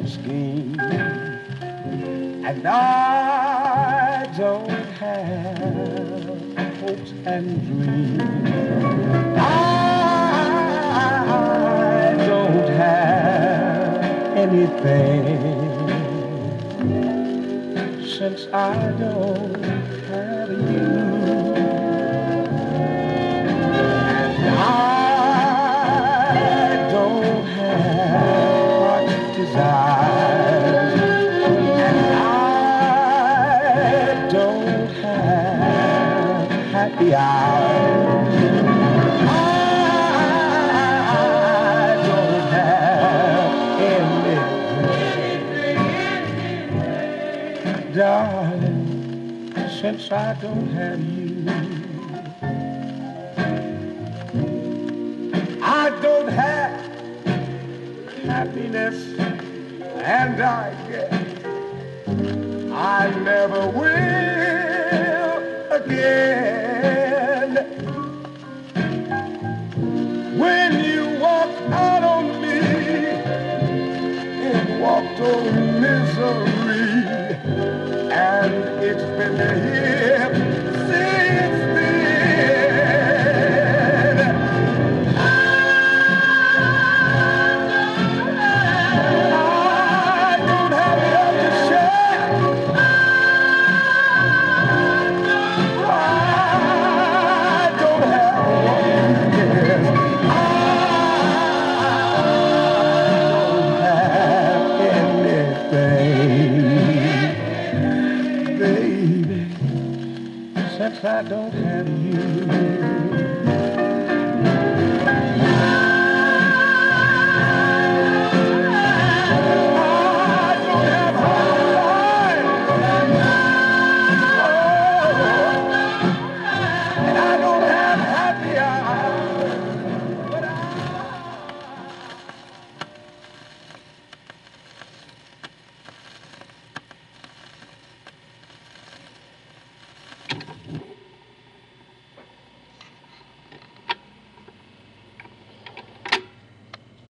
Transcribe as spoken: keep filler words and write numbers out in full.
scheme, and I don't have hopes and dreams. I don't have anything since I don't have you. And I don't have much desire, and I don't have happy hours. I don't have anything, darling, since I don't have you. I don't have happiness, and I guess I never will again. When you walked out on me, it walked on misery, and it's been here